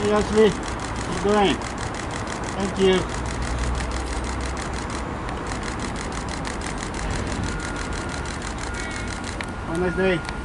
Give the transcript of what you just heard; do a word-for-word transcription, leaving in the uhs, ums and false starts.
Hey Ashley, how you doing? Thank you. Have a nice day.